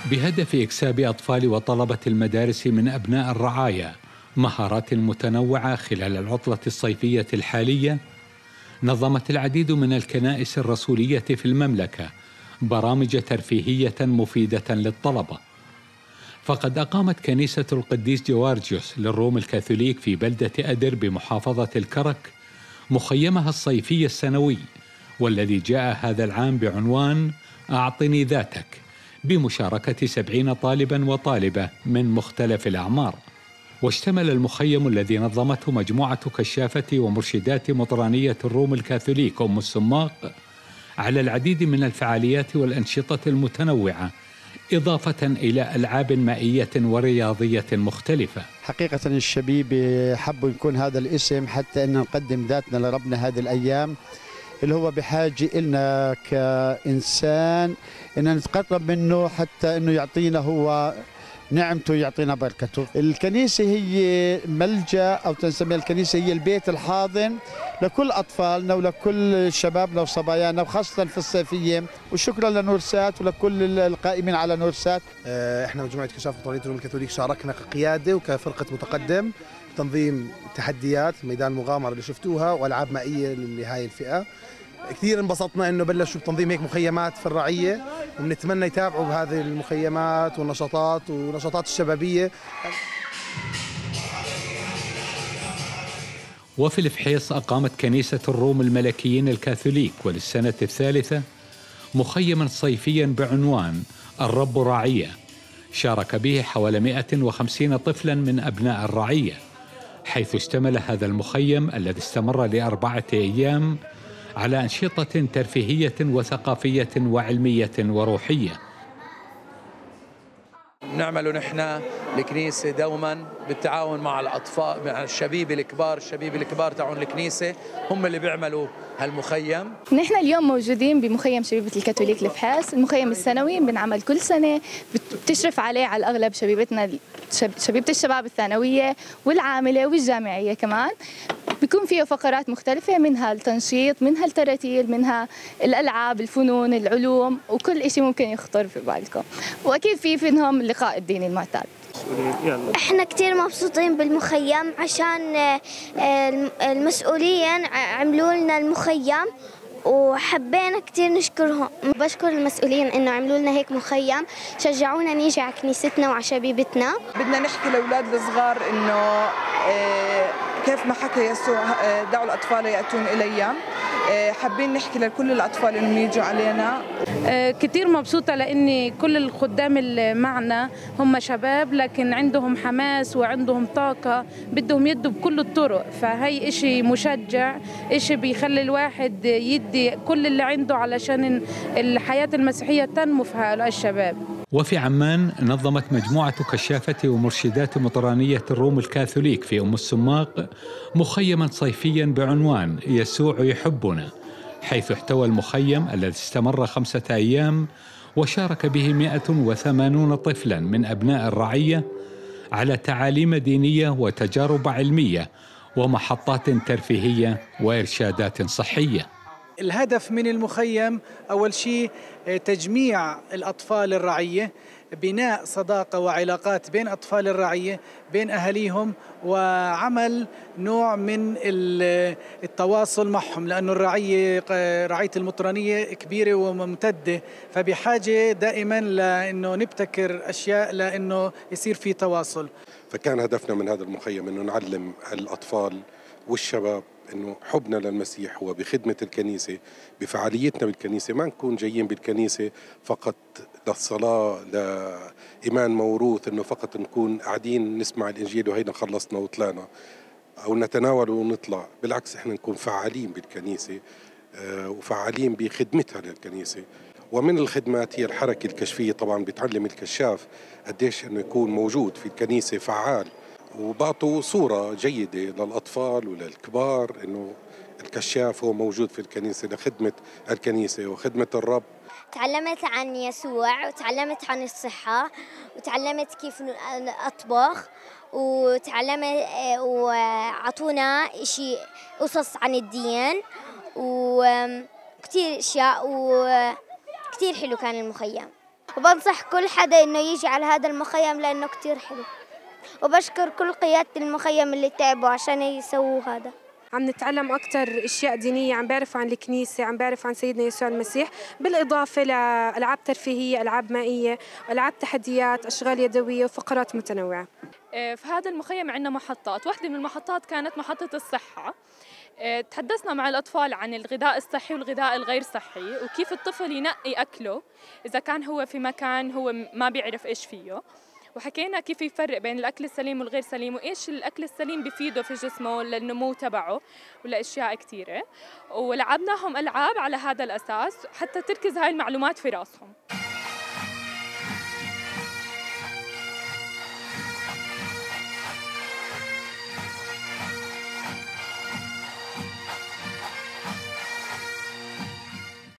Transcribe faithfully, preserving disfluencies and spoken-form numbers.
بهدف إكساب أطفال وطلبة المدارس من أبناء الرعايا مهارات متنوعة خلال العطلة الصيفية الحالية. نظمت العديد من الكنائس الرسولية في المملكة برامج ترفيهية مفيدة للطلبة. فقد أقامت كنيسة القديس جوارجيوس للروم الكاثوليك في بلدة أدر بمحافظة الكرك مخيمها الصيفي السنوي، والذي جاء هذا العام بعنوان أعطني ذاتك، بمشاركة سبعين طالبا وطالبة من مختلف الأعمار. واشتمل المخيم الذي نظمته مجموعة كشافة ومرشدات مطرانية الروم الكاثوليك أم السماق على العديد من الفعاليات والأنشطة المتنوعة، إضافة إلى ألعاب مائية ورياضية مختلفة. حقيقة الشبيب حبوا يكون هذا الاسم حتى أن نقدم ذاتنا لربنا هذه الأيام، اللي هو بحاجة إلنا كإنسان إن نتقرب منه حتى أنه يعطينا هو نعمته، يعطينا بركته. الكنيسة هي ملجأ أو تنسميها الكنيسة هي البيت الحاضن لكل أطفالنا ولكل شبابنا وصبايانا، وخاصة في الصيفية. وشكرا لنورسات ولكل القائمين على نورسات. احنا مجموعة كشافة مطرانية الروم الكاثوليك شاركنا كقيادة وكفرقة متقدم تنظيم تحديات ميدان المغامرة اللي شفتوها وألعاب مائية لهاي الفئة. كثير انبسطنا انه بلشوا بتنظيم هيك مخيمات في الرعيه، وبنتمنى يتابعوا بهذه المخيمات والنشاطات والنشاطات الشبابيه. وفي الفحيص أقامت كنيسة الروم الملكيين الكاثوليك وللسنة الثالثة مخيما صيفيا بعنوان الرب راعية، شارك به حوالي مئة وخمسين طفلا من أبناء الرعية، حيث اشتمل هذا المخيم الذي استمر لأربعة أيام على أنشطة ترفيهية وثقافية وعلمية وروحية. نعمل نحن الكنيسة دوما بالتعاون مع الأطفال، مع الشبيب الكبار، الشبيب الكبار تاعون الكنيسة هم اللي بيعملوا هالمخيم. نحن اليوم موجودين بمخيم شبيبة الكاثوليك الفحاص، المخيم السنوي بنعمل كل سنة، بتشرف عليه على الأغلب شبيبتنا شبيبة الشباب الثانوية والعاملة والجامعية كمان. بيكون فيه فقرات مختلفة، منها التنشيط، منها التراتيل، منها الألعاب، الفنون، العلوم، وكل إشي ممكن يخطر في بالكم. وأكيد في منهم اللقاء الديني المعتاد. احنا كتير مبسوطين بالمخيم عشان المسؤولين عملوا لنا المخيم وحبينا كتير نشكرهم. بشكر المسؤولين انه عملوا لنا هيك مخيم، شجعونا نيجي على كنيستنا وعلى شبيبتنا. بدنا نحكي لاولاد الصغار انه كيف ما حكى يسوع دعوا الاطفال ياتون الي. حابين نحكي لكل الاطفال انهم يجوا علينا. كتير مبسوطه لاني كل الخدام اللي معنا هم شباب لكن عندهم حماس وعندهم طاقه، بدهم يدوا بكل الطرق، فهي اشي مشجع، اشي بيخلي الواحد يدي كل اللي عنده علشان الحياه المسيحيه تنمو في هؤلاء الشباب. وفي عمان نظمت مجموعة كشافة ومرشدات مطرانية الروم الكاثوليك في أم السماق مخيما صيفيا بعنوان يسوع يحبنا، حيث احتوى المخيم الذي استمر خمسة أيام وشارك به مئة وثمانون طفلا من أبناء الرعية على تعاليم دينية وتجارب علمية ومحطات ترفيهية وإرشادات صحية. الهدف من المخيم أول شيء تجميع الأطفال الرعية، بناء صداقة وعلاقات بين أطفال الرعية بين أهاليهم، وعمل نوع من التواصل معهم، لأنه الرعية رعاية المطرانية كبيرة وممتدة، فبحاجة دائما لأنه نبتكر أشياء لأنه يصير في تواصل. فكان هدفنا من هذا المخيم أنه نعلم الأطفال والشباب إنه حبنا للمسيح هو بخدمة الكنيسة، بفعاليتنا بالكنيسة، ما نكون جايين بالكنيسة فقط للصلاة لإيمان موروث، إنه فقط نكون قاعدين نسمع الإنجيل وهينا خلصنا وطلعنا أو نتناول ونطلع. بالعكس إحنا نكون فعالين بالكنيسة وفعالين بخدمتها للكنيسة. ومن الخدمات هي الحركة الكشفية، طبعا بتعلم الكشاف قديش إنه يكون موجود في الكنيسة فعال، وبعطوا صورة جيدة للأطفال وللكبار إنه الكشاف هو موجود في الكنيسة لخدمة الكنيسة وخدمة الرب. تعلمت عن يسوع وتعلمت عن الصحة وتعلمت كيف أطبخ وتعلمت وعطونا إشي قصص عن الدين وكتير أشياء وكتير حلو كان المخيم. وبنصح كل حدا إنه يجي على هذا المخيم لأنه كتير حلو، وبشكر كل قيادة المخيم اللي تعبوا عشان يسووا هذا. عم نتعلم أكثر أشياء دينية، عم بعرف عن الكنيسة، عم بعرف عن سيدنا يسوع المسيح، بالإضافة لألعاب ترفيهية، ألعاب مائية، ألعاب تحديات، أشغال يدوية وفقرات متنوعة. في هذا المخيم عندنا محطات، واحدة من المحطات كانت محطة الصحة. تحدثنا مع الأطفال عن الغذاء الصحي والغذاء الغير صحي، وكيف الطفل ينقي أكله إذا كان هو في مكان هو ما بيعرف إيش فيه، وحكينا كيف يفرق بين الأكل السليم والغير سليم، وإيش الأكل السليم بيفيده في جسمه للنمو تبعه ولأشياء كثيرة، ولعبناهم ألعاب على هذا الأساس حتى تركز هاي المعلومات في راسهم.